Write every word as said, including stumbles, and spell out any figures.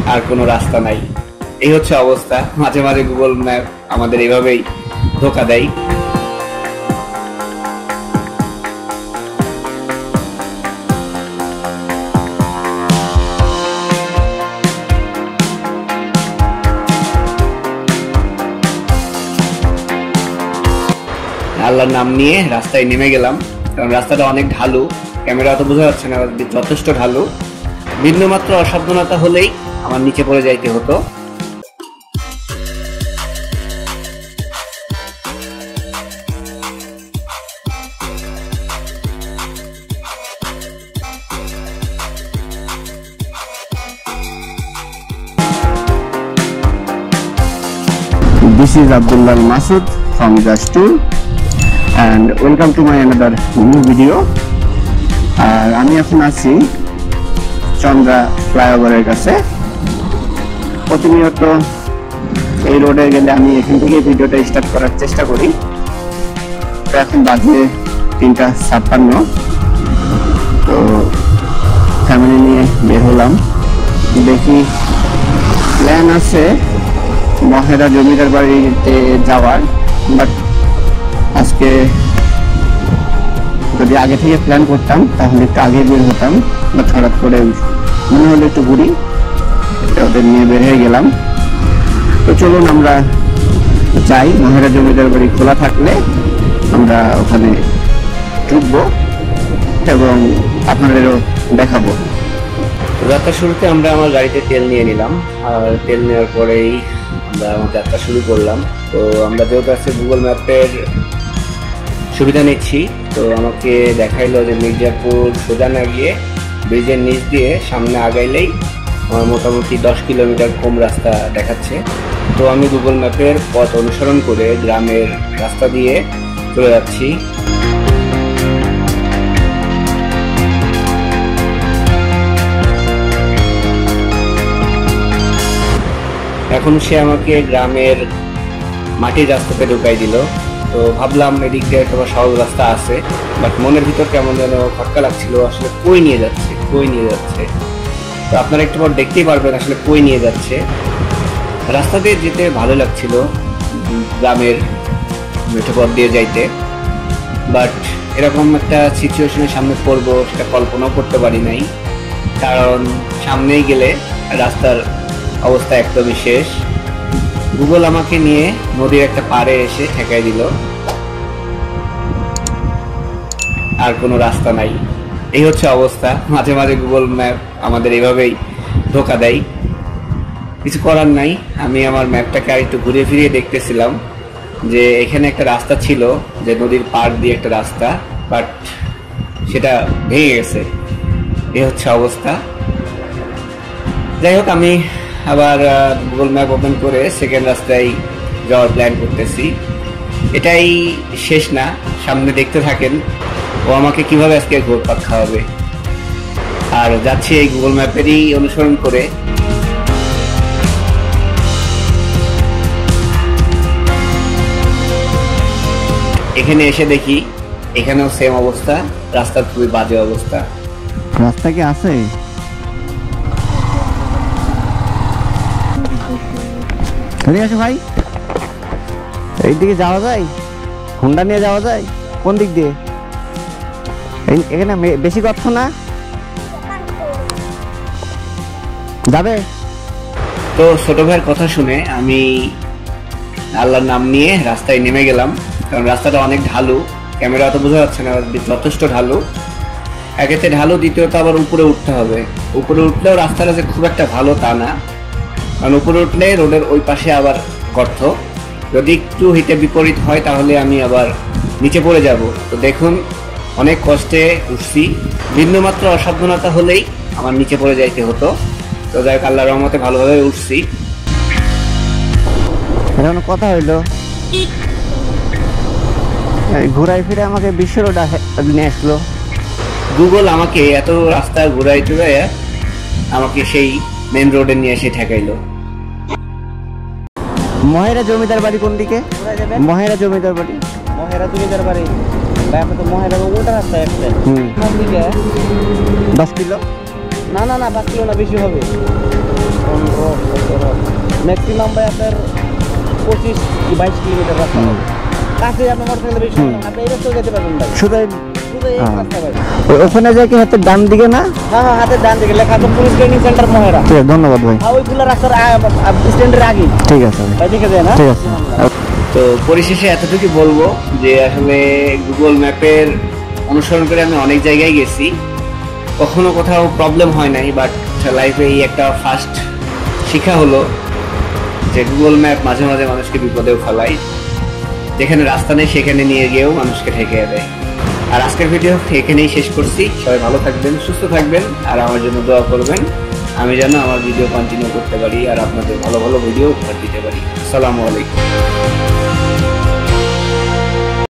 আর কোনো রাস্তা নাই। এই হচ্ছে অবস্থা। মাঝে মাঝে গুগল ম্যাপ আমাদের এইভাবেই ধোকা দেয়। আল্লাহর নাম নিয়ে রাস্তায় নেমে গেলাম, কারণ রাস্তাটা অনেক ঢালু। ক্যামেরা অত বোঝা যাচ্ছে না, যথেষ্ট ঢালু। বিন্দুমাত্র অসাবধানতা হলেই আমার নিচে পড়ে যাইতে হতো। This is Abdullah Masood from Just Tour and welcome to my another new video. আর আমি এখন আছি চন্দ্রা ফ্লাইওভারের কাছে। প্রতিনিয়ত এই রোডে গেলে আমি এখান থেকে ভিডিওটা স্টার্ট করার চেষ্টা করি। এখন বাজে তিনটা ছাপ্পান্ন। তো ফ্যামিলি নিয়ে বের হলাম। দেখি প্ল্যান আছে মহেরা জমিদার বাড়িতে যাওয়ার, বাট আজকে যদি আগে থেকে প্ল্যান করতাম তাহলে একটু আগে বের হতাম, বাট হঠাৎ করে মনে হলো একটু ঘুরি, ওদের নিয়ে বের হয়ে গেলাম। তো চলুন আমরা যাই। মহেরা জমিদার বাড়ি খোলা থাকলে আমরা ওখানে ঢুকবো এবং আপনাদেরও দেখাবো। যাত্রা শুরুতে আমরা আমার গাড়িতে তেল নিয়ে নিলাম, আর তেল নেওয়ার পরেই আমরা আমার যাত্রা শুরু করলাম। তো আমরা যেহেতু আছে গুগল ম্যাপের সুবিধা নিচ্ছি, তো আমাকে দেখাইলো যে মির্জাপুর সোজা না গিয়ে ব্রিজের নিচ দিয়ে সামনে আগাইলেই আমার মোটামুটি দশ কিলোমিটার কম রাস্তা দেখাচ্ছে। তো আমি গুগল ম্যাপের পথ অনুসরণ করে গ্রামের রাস্তা দিয়ে চলে যাচ্ছি। এখন সে আমাকে গ্রামের মাটির রাস্তাতে ঢুকাই দিল। তো ভাবলাম এদিক দিয়ে একটা সহজ রাস্তা আছে, বাট মনের ভিতর কেমন যেন খটকা লাগছিল, আসলে কই নিয়ে যাচ্ছে কই নিয়ে যাচ্ছে। তো আপনারা একটু পর দেখতেই পারবেন আসলে কই নিয়ে যাচ্ছে। রাস্তা দিয়ে যেতে ভালো লাগছিল, গ্রামের মেঠো পথ দিয়ে যাইতে, বাট এরকম একটা সিচুয়েশনের সামনে পড়বো সেটা কল্পনাও করতে পারি নাই। কারণ সামনেই গেলে রাস্তার অবস্থা একদমই শেষ। গুগল আমাকে নিয়ে নদীর একটা পাড়ে এসে ঠেকাই দিল, আর কোনো রাস্তা নাই। এই হচ্ছে অবস্থা। মাঝে মাঝে গুগল ম্যাপ আমাদের এইভাবেই ধোকা দেয়। কিছু করার নাই। আমি আমার ম্যাপটাকে আর একটু ঘুরে ফিরিয়ে দেখতেছিলাম যে এখানে একটা রাস্তা ছিল, যে নদীর পাড় দিয়ে একটা রাস্তা, বাট সেটা ভেঙে গেছে। এই হচ্ছে অবস্থা। যাই হোক, আমি আবার গুগল ম্যাপ ওপেন করে সেকেন্ড রাস্তায় যাওয়ার প্ল্যান করতেছি। এটাই শেষ না, সামনে দেখতে থাকেন ও আমাকে কিভাবে আজকে ঘুরপাক খাওয়াবে। আর যাচ্ছি এই গুগল ম্যাপেরই অনুসরণ করে। এখানে এসে দেখি এখানেও সেম অবস্থা, রাস্তার খুবই বাজে অবস্থা। রাস্তা কি আছে? আছে ভাই, এই দিকে যাওয়া যায়? হোন্ডা নিয়ে যাওয়া যায়? কোন দিক দিয়ে? এখানে বেশি গর্ত না, যাবে? তো ছোট ভাইয়ের কথা শুনে আমি আল্লাহর নাম নিয়ে রাস্তায় নেমে গেলাম, কারণ রাস্তাটা অনেক ঢালু। ক্যামেরা অত বোঝা যাচ্ছে না, যথেষ্ট ঢালু। একেতে ঢালু, দ্বিতীয়ত আবার উপরে উঠতে হবে। উপরে উঠলেও রাস্তাটা যে খুব একটা ভালো তা না, কারণ উপরে উঠলে রোডের ওই পাশে আবার গর্ত। যদি একটু হিতে বিপরীত হয় তাহলে আমি আবার নিচে পড়ে যাব। তো দেখুন, অনেক কষ্টে উঠছি। বিন্দুমাত্র অসাবধানতা হলেই আমার নিচে পড়ে যাইতে হতো। তো যাই হোক, আল্লাহর রহমতে ভালোভাবে উঠছি। এখন কথা হইলো ঘুরাই ফিরে আমাকে বিশ্ব রোড নিয়ে আসলো। গুগল আমাকে এত রাস্তা ঘুরাই টুরাই আমাকে সেই মেন রোডে নিয়ে এসে ঠেকাইলো। মহেরা জমিদার বাড়ি কোন দিকে? মহেরা জমিদার বাড়ি মহেরা জমিদার বাড়ি তো মহেরা ওটা রাস্তা একটা দশ কিলো না না না পাঁচ কিলো না, বেশি হবে। পনেরো সতেরো ম্যাক্সিমাম ভাই আপনার পঁচিশ কি বাইশ কিলোমিটার রাস্তা হবে। কাছে আপনার মোটরসাইকেল বেশি সময় না, আপনি এই রাস্তাও যেতে পারবেন ভাই। শুধু শুধু এই হ্যাঁ। রাস্তা ভাই। ওই- ওখানে যায় কি হাতের ডান দিকে না? হ্যাঁ হ্যাঁ, হাতের ডান দিকে লেখা আছে পুলিশ ট্রেনিং সেন্টার মহেরা। ঠিক আছে, ধন্যবাদ ভাই। হ্যাঁ, ওইগুলো রাস্তার স্ট্যান্ডের আগে ঠিক আছে ভাই, ভাই, দেখে যায় না। ঠিক আছে। তো পরিশেষে এতটুকু বলবো যে আসলে গুগল ম্যাপের অনুসরণ করে আমি অনেক জায়গায় গেছি, কখনো কোথাও প্রবলেম হয় নাই, বাট লাইফে এই একটা ফার্স্ট শিক্ষা হলো যে গুগল ম্যাপ মাঝে মাঝে মানুষকে বিপদেও ফেলায়, যেখানে রাস্তা নেই সেখানে নিয়ে গিয়েও মানুষকে ঠেকিয়ে দেয়। আর আজকের ভিডিও এখানেই শেষ করছি। সবাই ভালো থাকবেন, সুস্থ থাকবেন, আর আমার জন্য দোয়া করবেন আমি যেন আমার ভিডিও কন্টিনিউ করতে পারি আর আপনাদের ভালো ভালো ভিডিও উপহার দিতে পারি। আসসালামু আলাইকুম।